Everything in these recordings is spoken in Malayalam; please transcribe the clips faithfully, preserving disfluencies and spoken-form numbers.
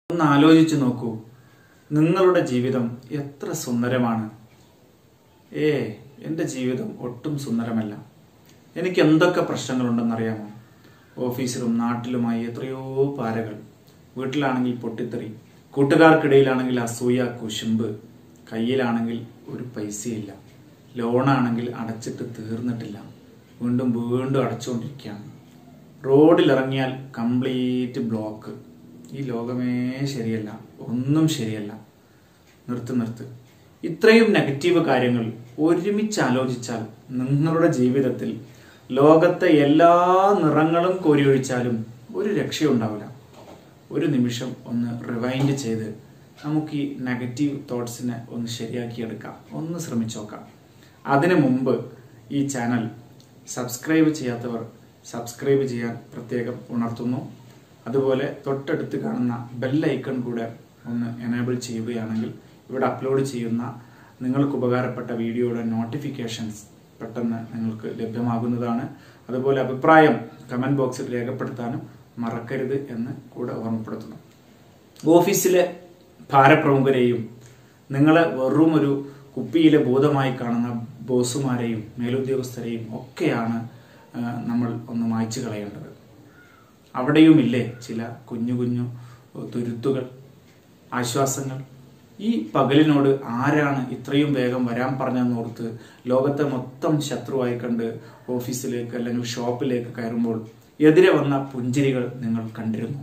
ഒന്ന് ആലോചിച്ചു നോക്കൂ, നിങ്ങളുടെ ജീവിതം എത്ര സുന്ദരമാണ്. ഏ എൻ്റെ ജീവിതം ഒട്ടും സുന്ദരമല്ല. എനിക്ക് എന്തൊക്കെ പ്രശ്നങ്ങളുണ്ടെന്നറിയാമോ? ഓഫീസിലും നാട്ടിലുമായി എത്രയോ പാരകൾ. വീട്ടിലാണെങ്കിൽ പൊട്ടിത്തെറി, കൂട്ടുകാർക്കിടയിലാണെങ്കിൽ അസൂയ, കുശുമ്പ്, കയ്യിലാണെങ്കിൽ ഒരു പൈസയില്ല, ലോണാണെങ്കിൽ അടച്ചിട്ട് തീർന്നിട്ടില്ല, വീണ്ടും വീണ്ടും അടച്ചുകൊണ്ടിരിക്കുകയാണ്. റോഡിലിറങ്ങിയാൽ കംപ്ലീറ്റ് ബ്ലോക്ക്. ഈ ലോകമേ ശരിയല്ല, ഒന്നും ശരിയല്ല. നിർത്ത് നിർത്ത് ഇത്രയും നെഗറ്റീവ് കാര്യങ്ങൾ ഒരുമിച്ച് ആലോചിച്ചാൽ നിങ്ങളുടെ ജീവിതത്തിൽ ലോകത്തെ എല്ലാ നിറങ്ങളും കോരിയൊഴിച്ചാലും ഒരു രക്ഷയുണ്ടാവില്ല. ഒരു നിമിഷം ഒന്ന് റിവൈൻഡ് ചെയ്ത് നമുക്ക് ഈ നെഗറ്റീവ് തോട്ട്സിനെ ഒന്ന് ശരിയാക്കിയെടുക്കാം, ഒന്ന് ശ്രമിച്ചു നോക്കാം. അതിനു മുമ്പ് ഈ ചാനൽ സബ്സ്ക്രൈബ് ചെയ്യാത്തവർ സബ്സ്ക്രൈബ് ചെയ്യാൻ പ്രത്യേകം ഉണർത്തുന്നു. അതുപോലെ തൊട്ടടുത്ത് കാണുന്ന ബെൽ ഐക്കൺ കൂടെ ഒന്ന് എനേബിൾ ചെയ്യുകയാണെങ്കിൽ ഇവിടെ അപ്ലോഡ് ചെയ്യുന്ന നിങ്ങൾക്ക് ഉപകാരപ്പെട്ട വീഡിയോയുടെ നോട്ടിഫിക്കേഷൻസ് പെട്ടെന്ന് നിങ്ങൾക്ക് ലഭ്യമാകുന്നതാണ്. അതുപോലെ അഭിപ്രായം കമന്റ് ബോക്സിൽ രേഖപ്പെടുത്താനും മറക്കരുത് എന്ന് കൂടെ ഓർമ്മപ്പെടുത്തുന്നു. ഓഫീസിലെ ഭാരപ്രമുഖരെയും നിങ്ങളെ വെറും ഒരു കുപ്പിയിലെ ഭൂതമായി കാണുന്ന ബോസുമാരെയും മേലുദ്യോഗസ്ഥരെയും ഒക്കെയാണ് നമ്മൾ ഒന്ന് മായ്ച്ചു കളയേണ്ടത്. അവിടെയുമില്ലേ ചില കുഞ്ഞു കുഞ്ഞു തുരുത്തുകൾ, ആശ്വാസങ്ങൾ. ഈ പകലിനോട് ആരാണ് ഇത്രയും വേഗം വരാൻ പറഞ്ഞെന്നോർത്ത് ലോകത്തെ മൊത്തം ശത്രുവായി കണ്ട് ഓഫീസിലേക്ക് അല്ലെങ്കിൽ ഷോപ്പിലേക്ക് കയറുമ്പോൾ എതിരെ വന്ന പുഞ്ചിരികൾ നിങ്ങൾ കണ്ടിരുന്നു?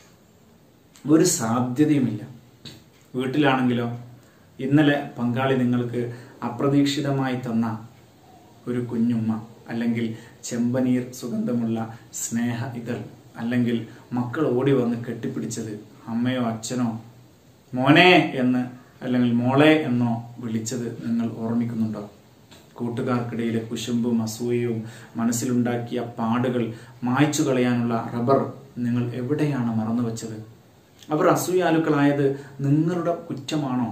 ഒരു സാധ്യതയുമില്ല. വീട്ടിലാണെങ്കിലോ ഇന്നലെ പങ്കാളി നിങ്ങൾക്ക് അപ്രതീക്ഷിതമായി തന്ന ഒരു കുഞ്ഞുമ്മ, അല്ലെങ്കിൽ ചെമ്പനീർ സുഗന്ധമുള്ള സ്നേഹ ഇതൾ, അല്ലെങ്കിൽ മക്കൾ ഓടി വന്ന് കെട്ടിപ്പിടിച്ചത്, അമ്മയോ അച്ഛനോ മോനെ എന്ന് അല്ലെങ്കിൽ മോളെ എന്നോ വിളിച്ചത് നിങ്ങൾ ഓർമ്മിക്കുന്നുണ്ടോ? കൂട്ടുകാർക്കിടയിലെ കുശുമ്പും അസൂയയും മനസ്സിലുണ്ടാക്കിയ പാടുകൾ മായ്ച്ചു കളയാനുള്ള റബ്ബർ നിങ്ങൾ എവിടെയാണ് മറന്നുവെച്ചത്? അവർ അസൂയാലുക്കളായത് നിങ്ങളുടെ കുറ്റമാണോ?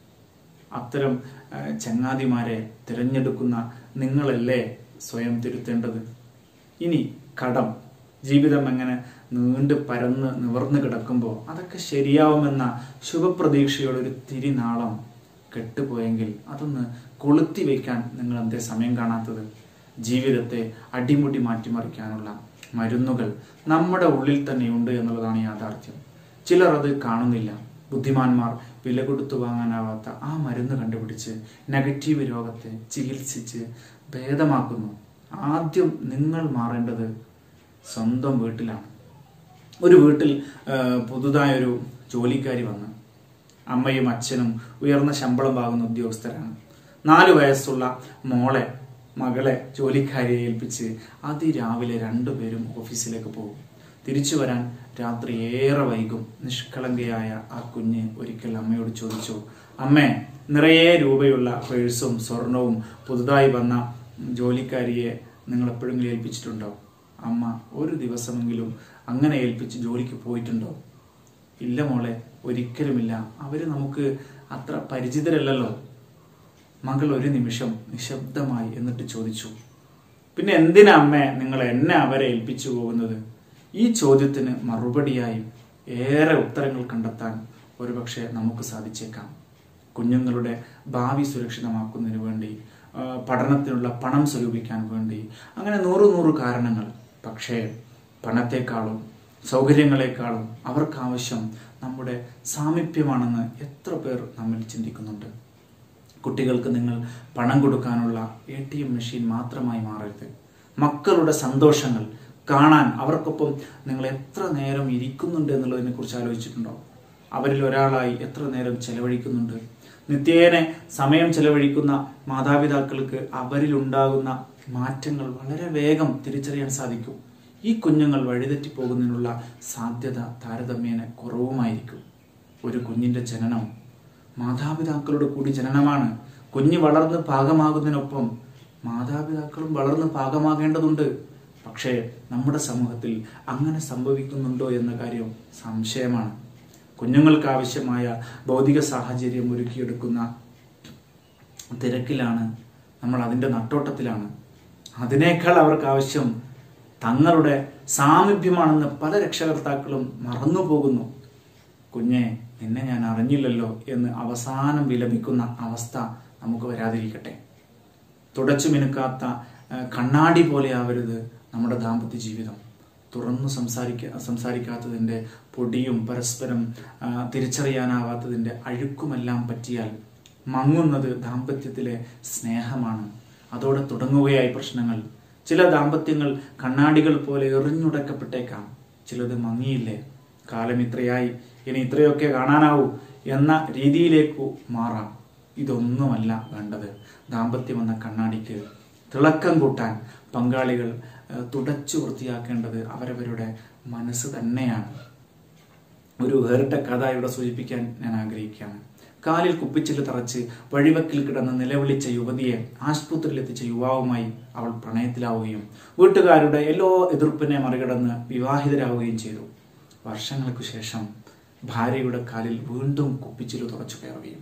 അത്തരം ചങ്ങാതിമാരെ തിരഞ്ഞെടുക്കുന്ന നിങ്ങളല്ലേ സ്വയം തിരുത്തേണ്ടത്. ഇനി കടം, ജീവിതം എങ്ങനെ നീണ്ട് പരന്ന് നിവർന്നു കിടക്കുമ്പോൾ അതൊക്കെ ശരിയാവുമെന്ന ശുഭപ്രതീക്ഷയുടെ ഒരു തിരിനാളം കെട്ടുപോയെങ്കിൽ അതൊന്ന് കൊളുത്തി വയ്ക്കാൻ നിങ്ങൾ എന്തേ സമയം കാണാത്തത്? ജീവിതത്തെ അടിമുടി മാറ്റിമറിക്കാനുള്ള മരുന്നുകൾ നമ്മുടെ ഉള്ളിൽ തന്നെയുണ്ട് എന്നുള്ളതാണ് യാഥാർത്ഥ്യം. ചിലർ അത് കാണുന്നില്ല. ബുദ്ധിമാന്മാർ വില കൊടുത്തു വാങ്ങാനാവാത്ത ആ മരുന്ന് കണ്ടുപിടിച്ച് നെഗറ്റീവ് രോഗത്തെ ചികിത്സിച്ച് ഭേദമാക്കുന്നു. ആദ്യം നിങ്ങൾ മാറേണ്ടത് സ്വന്തം വീട്ടിലാണ്. ഒരു വീട്ടിൽ പുതുതായൊരു ജോലിക്കാരി വന്ന്, അമ്മയും അച്ഛനും ഉയർന്ന ശമ്പളം വാങ്ങുന്ന ഉദ്യോഗസ്ഥരാണ്. നാലു വയസ്സുള്ള മോളെ മകളെ ജോലിക്കാരിയെ ഏൽപ്പിച്ച് അതിരാവിലെ രണ്ടുപേരും ഓഫീസിലേക്ക് പോകും. തിരിച്ചു വരാൻ രാത്രി ഏറെ വൈകും. നിഷ്കളങ്കയായ ആ കുഞ്ഞ് ഒരിക്കൽ അമ്മയോട് ചോദിച്ചു, അമ്മേ, നിറയെ രൂപയുള്ള പേഴ്സും സ്വർണവും പുതുതായി വന്ന ജോലിക്കാരിയെ നിങ്ങൾ എപ്പോഴെങ്കിലും ഏൽപ്പിച്ചിട്ടുണ്ടോ? അമ്മ, ഒരു ദിവസമെങ്കിലും അങ്ങനെ ഏൽപ്പിച്ച് ജോലിക്ക് പോയിട്ടുണ്ടോ? ഇല്ല മോളെ, ഒരിക്കലുമില്ല. അവര് നമുക്ക് അത്ര പരിചിതരല്ലല്ലോ. മകൾ ഒരു നിമിഷം നിശബ്ദമായി എന്നിട്ട് ചോദിച്ചു, പിന്നെ എന്തിനാ അമ്മേ നിങ്ങൾ എന്നെ അവരെ ഏൽപ്പിച്ചു പോകുന്നത്? ഈ ചോദ്യത്തിന് മറുപടിയായി ഏറെ ഉത്തരങ്ങൾ കണ്ടെത്താൻ ഒരുപക്ഷെ നമുക്ക് സാധിച്ചേക്കാം. കുഞ്ഞുങ്ങളുടെ ഭാവി സുരക്ഷിതമാക്കുന്നതിന് വേണ്ടി, പഠനത്തിനുള്ള പണം സ്വരൂപിക്കാൻ വേണ്ടി, അങ്ങനെ നൂറു നൂറ് കാരണങ്ങൾ. പക്ഷേ പണത്തെക്കാളും സൗകര്യങ്ങളെക്കാളും അവർക്കാവശ്യം നമ്മുടെ സാമീപ്യമാണെന്ന് എത്ര പേർ നമ്മിൽ ചിന്തിക്കുന്നുണ്ട്? കുട്ടികൾക്ക് നിങ്ങൾ പണം കൊടുക്കാനുള്ള എ ടി എം മെഷീൻ മാത്രമായി മാറരുത്. മക്കളുടെ സന്തോഷങ്ങൾ കാണാൻ അവർക്കൊപ്പം നിങ്ങൾ എത്ര നേരം ഇരിക്കുന്നുണ്ട് എന്നുള്ളതിനെ കുറിച്ച് ആലോചിച്ചിട്ടുണ്ടോ? അവരിൽ ഒരാളായി എത്ര നേരം ചെലവഴിക്കുന്നുണ്ട്? നിത്യേന സമയം ചെലവഴിക്കുന്ന മാതാപിതാക്കൾക്ക് അവരിലുണ്ടാകുന്ന മാറ്റങ്ങൾ വളരെ വേഗം തിരിച്ചറിയാൻ സാധിക്കും. ഈ കുഞ്ഞുങ്ങൾ വഴിതെറ്റി പോകുന്നതിനുള്ള സാധ്യത താരതമ്യേന കുറവുമായിരിക്കും. ഒരു കുഞ്ഞിന്റെ ജനനം മാതാപിതാക്കളുടെ കൂടി ജനനമാണ്. കുഞ്ഞ് വളർന്ന് പാകമാകുന്നതിനൊപ്പം മാതാപിതാക്കളും വളർന്ന് പാകമാകേണ്ടതുണ്ട്. പക്ഷേ നമ്മുടെ സമൂഹത്തിൽ അങ്ങനെ സംഭവിക്കുന്നുണ്ടോ എന്ന കാര്യം സംശയമാണ്. കുഞ്ഞുങ്ങൾക്ക് ആവശ്യമായ ഭൗതിക സാഹചര്യം ഒരുക്കിയെടുക്കുന്ന തിരക്കിലാണ് നമ്മൾ, അതിൻ്റെ നട്ടോട്ടത്തിലാണ്. അതിനേക്കാൾ അവർക്ക് ആവശ്യം തങ്ങളുടെ സാമീപ്യമാണെന്ന് പല രക്ഷകർത്താക്കളും മറന്നു പോകുന്നു. കുഞ്ഞെ നിന്നെ ഞാൻ അറിഞ്ഞില്ലല്ലോ എന്ന് അവസാനം വിലപിക്കുന്ന അവസ്ഥ നമുക്ക് വരാതിരിക്കട്ടെ. തുടച്ചു മിനുക്കാത്ത കണ്ണാടി പോലെ ആവരുത് നമ്മുടെ ദാമ്പത്യ ജീവിതം. തുറന്നു സംസാരിക്ക സംസാരിക്കാത്തതിൻ്റെ പൊടിയും പരസ്പരം തിരിച്ചറിയാനാവാത്തതിൻ്റെ അഴുക്കുമെല്ലാം പറ്റിയാൽ മങ്ങുന്നത് ദാമ്പത്യത്തിലെ സ്നേഹമാണ്. അതോടെ തുടങ്ങുകയായി പ്രശ്നങ്ങൾ. ചില ദാമ്പത്യങ്ങൾ കണ്ണാടികൾ പോലെ എറിഞ്ഞുടക്കപ്പെട്ടേക്കാം. ചിലത് മങ്ങിയില്ലേ, കാലം ഇത്രയായി, ഇനി ഇത്രയൊക്കെ കാണാനാവൂ എന്ന രീതിയിലേക്ക് മാറാം. ഇതൊന്നുമല്ല വേണ്ടത്. ദാമ്പത്യം എന്ന കണ്ണാടിക്ക് തിളക്കം കൂട്ടാൻ പങ്കാളികൾ തുടച്ചു വൃത്തിയാക്കേണ്ടത് അവരവരുടെ മനസ്സ് തന്നെയാണ്. ഒരു വേറിട്ട കഥ ഇവിടെ സൂചിപ്പിക്കാൻ ഞാൻ ആഗ്രഹിക്കുകയാണ്. കാലിൽ കുപ്പിച്ചില് തറച്ച് വഴിവക്കിൽ കിടന്ന് നിലവിളിച്ച യുവതിയെ ആശുപത്രിയിലെത്തിച്ച യുവാവുമായി അവൾ പ്രണയത്തിലാവുകയും വീട്ടുകാരുടെ എല്ലാ എതിർപ്പിനെ മറികടന്ന് വിവാഹിതരാവുകയും ചെയ്തു. വർഷങ്ങൾക്ക് ശേഷം ഭാര്യയുടെ കാലിൽ വീണ്ടും കുപ്പിച്ചില് തുറച്ചു കയറുകയും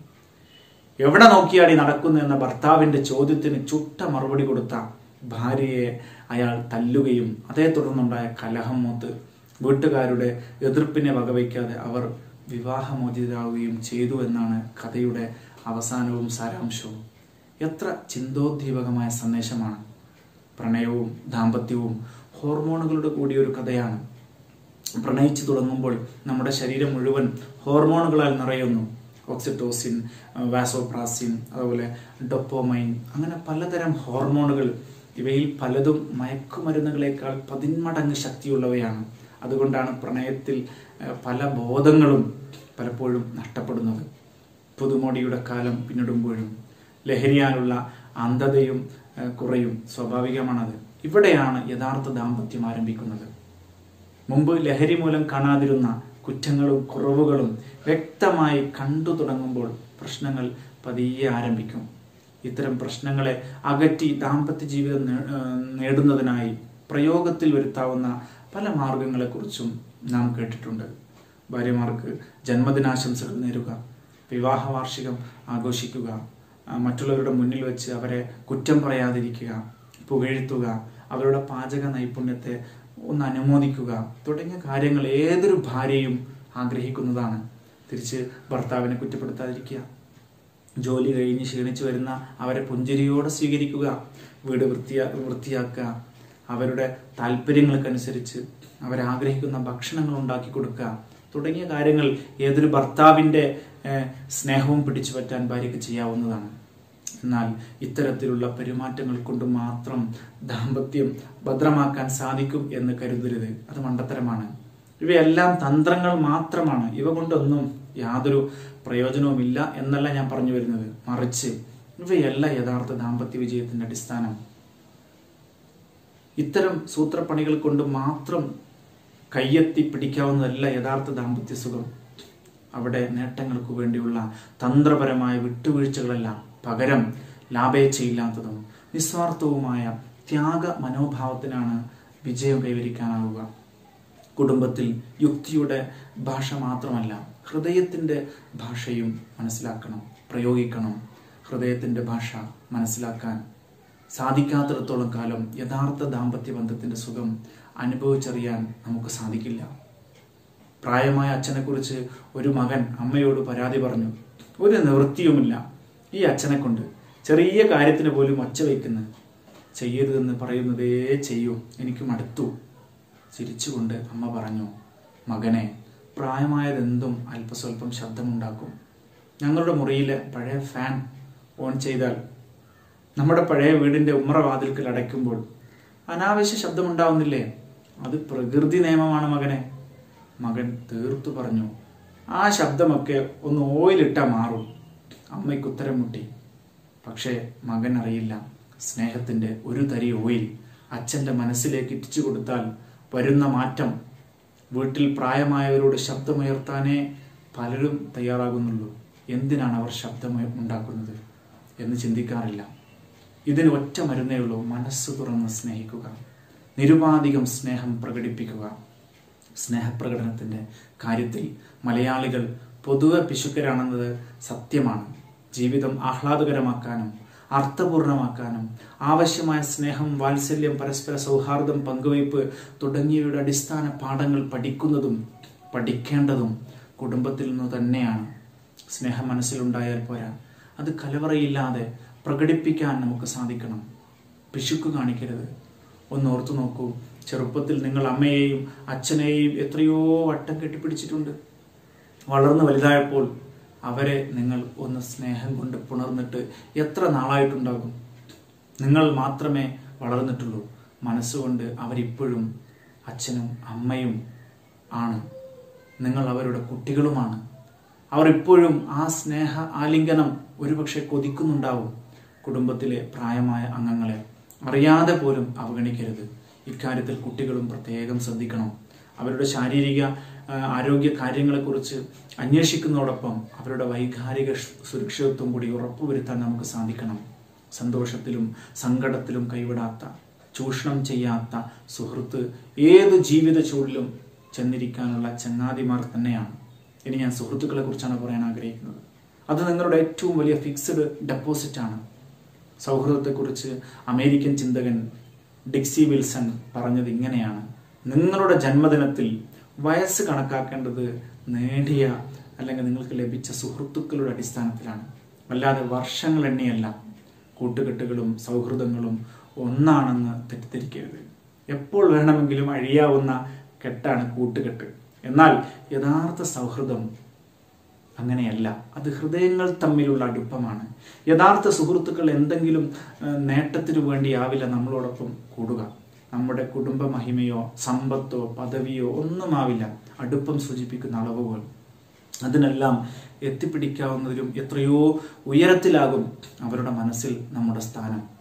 എവിടെ നോക്കിയാടി നടക്കുന്നു എന്ന ഭർത്താവിന്റെ ചോദ്യത്തിന് ചുട്ട മറുപടി കൊടുത്ത ഭാര്യയെ അയാൾ തല്ലുകയും അതേ തുടർന്നുണ്ടായ കലഹം മൂത്ത് വീട്ടുകാരുടെ എതിർപ്പിനെ വകവയ്ക്കാതെ അവർ വിവാഹമോചിതരാവുകയും ചെയ്തു എന്നാണ് കഥയുടെ അവസാനവും സാരാംശവും. എത്ര ചിന്തോദ്ദീപകമായ സന്ദേശമാണ്. പ്രണയവും ദാമ്പത്യവും ഹോർമോണുകളുടെ കൂടിയൊരു കഥയാണ്. പ്രണയിച്ചു തുടങ്ങുമ്പോൾ നമ്മുടെ ശരീരം മുഴുവൻ ഹോർമോണുകളാൽ നിറയുന്നു. ഓക്സിറ്റോസിൻ, വാസോപ്രാസിൻ, അതുപോലെ ഡൊപ്പോമൈൻ, അങ്ങനെ പലതരം ഹോർമോണുകൾ. ഇവയിൽ പലതും മയക്കുമരുന്നുകളേക്കാൾ പതിന്മടങ്ങ് ശക്തിയുള്ളവയാണ്. അതുകൊണ്ടാണ് പ്രണയത്തിൽ പല ബോധങ്ങളും പലപ്പോഴും നഷ്ടപ്പെടുന്നത്. പുതുമോടിയുടെ കാലം പിന്നിടുമ്പോഴും ലഹരിയാലുള്ള അന്ധതയും കുറയും. സ്വാഭാവികമാണത്. ഇവിടെയാണ് യഥാർത്ഥ ദാമ്പത്യം ആരംഭിക്കുന്നത്. മുമ്പ് ലഹരി മൂലം കാണാതിരുന്ന കുറ്റങ്ങളും കുറവുകളും വ്യക്തമായി കണ്ടു തുടങ്ങുമ്പോൾ പ്രശ്നങ്ങൾ പതിയെ ആരംഭിക്കും. ഇത്തരം പ്രശ്നങ്ങളെ അകറ്റി ദാമ്പത്യ ജീവിതം നേടുന്നതിനായി പ്രയോഗത്തിൽ വരുത്താവുന്ന പല മാർഗങ്ങളെക്കുറിച്ചും നാം കേട്ടിട്ടുണ്ട്. ഭാര്യമാർക്ക് ജന്മദിനാശംസകൾ നേരുക, വിവാഹ വാർഷികം ആഘോഷിക്കുക, മറ്റുള്ളവരുടെ മുന്നിൽ വെച്ച് അവരെ കുറ്റം പറയാതിരിക്കുക, പുകഴ്ത്തുക, അവരുടെ പാചക നൈപുണ്യത്തെ ഒന്ന് അനുമോദിക്കുക തുടങ്ങിയ കാര്യങ്ങൾ ഏതൊരു ഭാര്യയും ആഗ്രഹിക്കുന്നതാണ്. തിരിച്ച് ഭർത്താവിനെ കുറ്റപ്പെടുത്താതിരിക്കുക, ജോലി കഴിഞ്ഞ് ക്ഷീണിച്ചു വരുന്ന അവരെ പുഞ്ചിരിയോടെ സ്വീകരിക്കുക, വീട് വൃത്തിയാ വൃത്തിയാക്കുക, അവരുടെ താല്പര്യങ്ങൾക്കനുസരിച്ച് അവരാഗ്രഹിക്കുന്ന ഭക്ഷണങ്ങൾ ഉണ്ടാക്കി കൊടുക്കുക തുടങ്ങിയ കാര്യങ്ങൾ ഏതൊരു ഭർത്താവിൻ്റെ സ്നേഹവും പിടിച്ചു പറ്റാൻ ഭാര്യയ്ക്ക് ചെയ്യാവുന്നതാണ്. എന്നാൽ ഇത്തരത്തിലുള്ള പെരുമാറ്റങ്ങൾ കൊണ്ട് മാത്രം ദാമ്പത്യം ഭദ്രമാക്കാൻ സാധിക്കും എന്ന് കരുതരുത്. അത് മണ്ടത്തരമാണ്. ഇവയെല്ലാം തന്ത്രങ്ങൾ മാത്രമാണ്. ഇവ കൊണ്ടൊന്നും യാതൊരു പ്രയോജനവുമില്ല എന്നല്ല ഞാൻ പറഞ്ഞു വരുന്നത്. മറിച്ച് ഇവയല്ല യഥാർത്ഥ ദാമ്പത്യ വിജയത്തിന്റെ അടിസ്ഥാനം. ഇത്തരം സൂത്രപ്പണികൾ കൊണ്ട് മാത്രം കയ്യെത്തി പിടിക്കാവുന്നതല്ല യഥാർത്ഥ ദാമ്പത്യ സുഖം. അവിടെ നേട്ടങ്ങൾക്ക് വേണ്ടിയുള്ള തന്ത്രപരമായ വിട്ടുവീഴ്ചകളെല്ലാം പകരം ലാഭേച്ഛയില്ലാത്തതും നിസ്വാർത്ഥവുമായ ത്യാഗ മനോഭാവത്തിനാണ് വിജയം കൈവരിക്കാനാവുക. കുടുംബത്തിൽ യുക്തിയുടെ ഭാഷ മാത്രമല്ല, ഹൃദയത്തിൻ്റെ ഭാഷയും മനസ്സിലാക്കണം, പ്രയോഗിക്കണം. ഹൃദയത്തിൻ്റെ ഭാഷ മനസ്സിലാക്കാൻ സാധിക്കാത്തിടത്തോളം കാലം യഥാർത്ഥ ദാമ്പത്യ ബന്ധത്തിൻ്റെ സുഖം അനുഭവിച്ചറിയാൻ നമുക്ക് സാധിക്കില്ല. പ്രായമായ അച്ഛനെക്കുറിച്ച് ഒരു മകൻ അമ്മയോട് പരാതി പറഞ്ഞു. ഒരു നിവൃത്തിയുമില്ല, ഈ അച്ഛനെ കൊണ്ട് ചെറിയ കാര്യത്തിന് പോലും ഒച്ച വയ്ക്കുന്നു, ചെയ്യരുതെന്ന് പറയുന്നതേ ചെയ്യൂ, എനിക്ക് മടുത്തു. ചിരിച്ചുകൊണ്ട് അമ്മ പറഞ്ഞു, മകനെ, പ്രായമായതെന്തും അല്പസ്വല്പം ശബ്ദമുണ്ടാക്കും. ഞങ്ങളുടെ മുറിയിലെ പഴയ ഫാൻ ഓൺ ചെയ്താൽ നമ്മുടെ പഴയ വീടിൻ്റെ ഉമ്മറ വാതിൽക്കൽ അടയ്ക്കുമ്പോൾ അനാവശ്യ ശബ്ദമുണ്ടാവുന്നില്ലേ? അത് പ്രകൃതി നിയമമാണ് മകനെ. മകൻ തീർത്തു പറഞ്ഞു, ആ ശബ്ദമൊക്കെ ഒന്ന് ഓയിലിട്ടാൽ മാറും. അമ്മയ്ക്ക് ഉത്തരം മുട്ടി. പക്ഷേ മകൻ അറിയില്ല, സ്നേഹത്തിൻ്റെ ഒരു തരി ഓയിൽ അച്ഛൻ്റെ മനസ്സിലേക്ക് ഇറ്റിച്ചു കൊടുത്താൽ വരുന്ന മാറ്റം. വീട്ടിൽ പ്രായമായവരോട് ശബ്ദമുയർത്താനേ പലരും തയ്യാറാകുന്നുള്ളൂ. എന്തിനാണ് അവർ ശബ്ദം ഉണ്ടാക്കുന്നത് എന്ന് ചിന്തിക്കാറില്ല. ഇതിന് ഒറ്റ മരുന്നേ ഉള്ളൂ, മനസ്സ് തുറന്ന് സ്നേഹിക്കുക, നിരുപാധികം സ്നേഹം പ്രകടിപ്പിക്കുക. സ്നേഹപ്രകടനത്തിൻ്റെ കാര്യത്തിൽ മലയാളികൾ പൊതുവെ പിശുക്കരാണെന്നത് സത്യമാണ്. ജീവിതം ആഹ്ലാദകരമാക്കാനും അർത്ഥപൂർണമാക്കാനും ആവശ്യമായ സ്നേഹം, വാത്സല്യം, പരസ്പര സൗഹാർദ്ദം, പങ്കുവയ്പ് തുടങ്ങിയവയുടെ അടിസ്ഥാന പാഠങ്ങൾ പഠിക്കുന്നതും പഠിക്കേണ്ടതും കുടുംബത്തിൽ നിന്ന് തന്നെയാണ്. സ്നേഹം മനസ്സിലുണ്ടായാൽ പോരാ, അത് കലവറയില്ലാതെ പ്രകടിപ്പിക്കാൻ നമുക്ക് സാധിക്കണം. പിശുക്ക് കാണിക്കരുത്. ഒന്ന് ഓർത്തു നോക്കൂ, ചെറുപ്പത്തിൽ നിങ്ങൾ അമ്മയെയും അച്ഛനെയും എത്രയോ വട്ടം കെട്ടിപ്പിടിച്ചിട്ടുണ്ട്. വളർന്നു വലുതായപ്പോൾ അവരെ നിങ്ങൾ ഒന്ന് സ്നേഹം കൊണ്ട് പുണർന്നിട്ട് എത്ര നാളായിട്ടുണ്ടാകും? നിങ്ങൾ മാത്രമേ വളർന്നിട്ടുള്ളൂ. മനസ്സുകൊണ്ട് അവരിപ്പോഴും അച്ഛനും അമ്മയും ആണ്. നിങ്ങൾ അവരുടെ കുട്ടികളുമാണ്. അവർ ഇപ്പോഴും ആ സ്നേഹ ആലിംഗനം ഒരുപക്ഷെ കൊതിക്കുന്നുണ്ടാവും. കുടുംബത്തിലെ പ്രായമായ അംഗങ്ങളെ അറിയാതെ പോലും അവഗണിക്കരുത്. ഇക്കാര്യത്തിൽ കുട്ടികളും പ്രത്യേകം ശ്രദ്ധിക്കണം. അവരുടെ ശാരീരിക ആരോഗ്യ കാര്യങ്ങളെക്കുറിച്ച് അന്വേഷിക്കുന്നതോടൊപ്പം അവരുടെ വൈകാരിക സുരക്ഷിതത്വം കൂടി ഉറപ്പുവരുത്താൻ നമുക്ക് സാധിക്കണം. സന്തോഷത്തിലും സങ്കടത്തിലും കൈവിടാത്ത, ചൂഷണം ചെയ്യാത്ത സുഹൃത്ത് ഏത് ജീവിത ചൂടിലും ചെന്നിരിക്കാനുള്ള ചങ്ങാതിമാർ തന്നെയാണ്. ഇനി ഞാൻ സുഹൃത്തുക്കളെ കുറിച്ചാണ് പറയാൻ ആഗ്രഹിക്കുന്നത്. അത് നിങ്ങളുടെ ഏറ്റവും വലിയ ഫിക്സ്ഡ് ഡെപ്പോസിറ്റ് ആണ്. സൗഹൃദത്തെക്കുറിച്ച് അമേരിക്കൻ ചിന്തകൻ ഡിക്സി വിൽസൺ പറഞ്ഞത് ഇങ്ങനെയാണ്: നിങ്ങളുടെ ജന്മദിനത്തിൽ വയസ്സ് കണക്കാക്കേണ്ടത് നേടിയ അല്ലെങ്കിൽ നിങ്ങൾക്ക് ലഭിച്ച സുഹൃത്തുക്കളുടെ അടിസ്ഥാനത്തിലാണ്, അല്ലാതെ വർഷങ്ങൾ എണ്ണിയല്ല. കൂട്ടുകെട്ടുകളും സൗഹൃദങ്ങളും ഒന്നാണെന്ന് തെറ്റിദ്ധരിക്കരുത്. എപ്പോൾ വേണമെങ്കിലും അഴിയാവുന്ന കെട്ടാണ് കൂട്ടുകെട്ട്. എന്നാൽ യഥാർത്ഥ സൗഹൃദം അങ്ങനെയല്ല. അത് ഹൃദയങ്ങൾ തമ്മിലുള്ള അടുപ്പമാണ്. യഥാർത്ഥ സുഹൃത്തുക്കൾ എന്തെങ്കിലും നേട്ടത്തിനു വേണ്ടിയാവില്ല നമ്മളോടൊപ്പം കൂടുക. നമ്മുടെ കുടുംബ മഹിമയോ സമ്പത്തോ പദവിയോ ഒന്നുമാവില്ല അടുപ്പം സൂചിപ്പിക്കുന്ന അളവുകൾ. അതിനെല്ലാം എത്തിപ്പിടിക്കാവുന്നതിലും എത്രയോ ഉയരത്തിലാകും അവരുടെ മനസ്സിൽ നമ്മുടെ സ്ഥാനം.